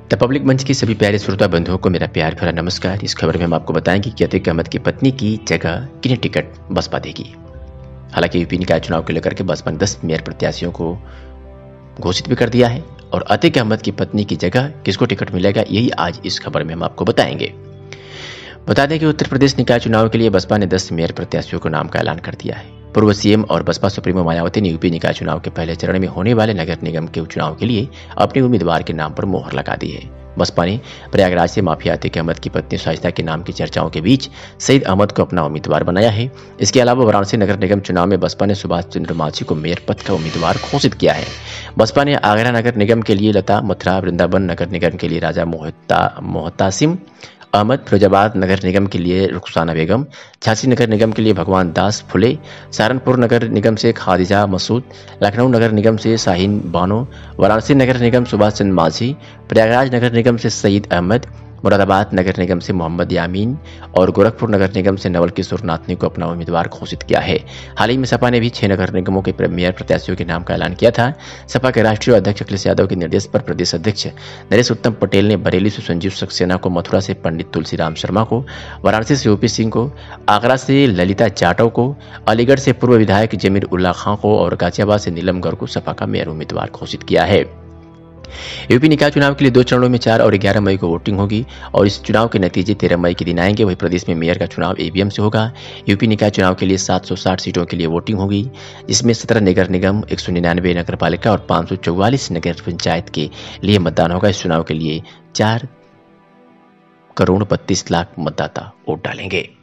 The public मंच के सभी प्यारे श्रोता बंधुओं को मेरा प्यार भरा नमस्कार। इस खबर में हम आपको बताएंगे कि अतीक अहमद की पत्नी की जगह किन्हें टिकट बसपा देगी। हालांकि यूपी निकाय चुनाव को लेकर के बसपा ने 10 मेयर प्रत्याशियों को घोषित भी कर दिया है और अतीक अहमद की पत्नी की जगह किसको टिकट मिलेगा, यही आज इस खबर में हम आपको बताएंगे। बता दें कि उत्तर प्रदेश निकाय चुनाव के लिए बसपा ने 10 मेयर प्रत्याशियों को नाम का ऐलान कर दिया है। पूर्व सीएम और बसपा सुप्रीमो मायावती ने यूपी निकाय चुनाव के पहले चरण में होने वाले नगर निगम के चुनाव के लिए अपने उम्मीदवार के नाम पर मोहर लगा दी है। बसपा ने प्रयागराज से माफिया अतीक अहमद की पत्नी शाइस्ता के नाम की चर्चाओं के बीच सईद अहमद को अपना उम्मीदवार बनाया है। इसके अलावा वाराणसी नगर निगम चुनाव में बसपा ने सुभाष चंद्र माझी को मेयर पद का उम्मीदवार घोषित किया है। बसपा ने आगरा नगर निगम के लिए लता, मथुरा, वृंदावन नगर निगम के लिए राजा मोहतासिम अहमद, फिरोजाबाद नगर निगम के लिए रुखसाना बेगम, झांसी नगर निगम के लिए भगवान दास फुले, सहारनपुर नगर निगम से खादिजा मसूद, लखनऊ नगर निगम से शाहीन बानो, वाराणसी नगर निगम सुभाष चंद्र माझी, प्रयागराज नगर निगम से सईद अहमद, मुरादाबाद नगर निगम से मोहम्मद यामीन और गोरखपुर नगर निगम से नवल किशोर नाथनी को अपना उम्मीदवार घोषित किया है। हाल ही में सपा ने भी 6 नगर निगमों के मेयर प्रत्याशियों के नाम का ऐलान किया था। सपा के राष्ट्रीय अध्यक्ष अखिलेश यादव के निर्देश पर प्रदेश अध्यक्ष नरेश उत्तम पटेल ने बरेली से संजीव सक्सेना को, मथुरा से पंडित तुलसीराम शर्मा को, वाराणसी से ओपी सिंह को, आगरा से ललिता जाटव को, अलीगढ़ से पूर्व विधायक जमीर उल्ला खां को और गाजियाबाद से नीलम गौर को सपा का मेयर उम्मीदवार घोषित किया है। यूपी निकाय चुनाव के लिए 2 चरणों में 4 और 11 मई को वोटिंग होगी और इस चुनाव के नतीजे 13 मई के दिन आएंगे। वही प्रदेश में मेयर का चुनाव ईवीएम से होगा। यूपी निकाय चुनाव के लिए 760 सीटों के लिए वोटिंग होगी, जिसमें 17 नगर निगम, 199 नगर पालिका और 544 नगर पंचायत के लिए मतदान होगा। इस चुनाव के लिए 4 करोड़ 32 लाख मतदाता वोट डालेंगे।